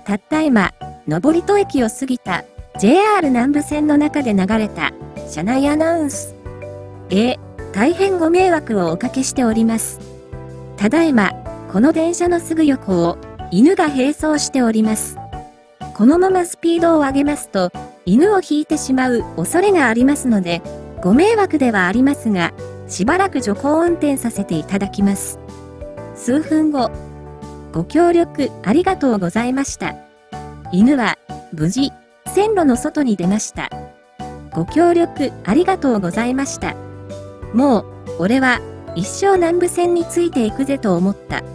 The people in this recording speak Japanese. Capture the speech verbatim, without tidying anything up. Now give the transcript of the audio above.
たった今、登戸駅を過ぎた ジェイアール 南武線の中で流れた車内アナウンス。えー、大変ご迷惑をおかけしております。ただいま、この電車のすぐ横を犬が並走しております。このままスピードを上げますと、犬を引いてしまう恐れがありますので、ご迷惑ではありますが、しばらく徐行運転させていただきます。数分後、ご協力ありがとうございました。犬は無事、線路の外に出ました。ご協力ありがとうございました。もう、俺は一生南武線についていくぜと思った。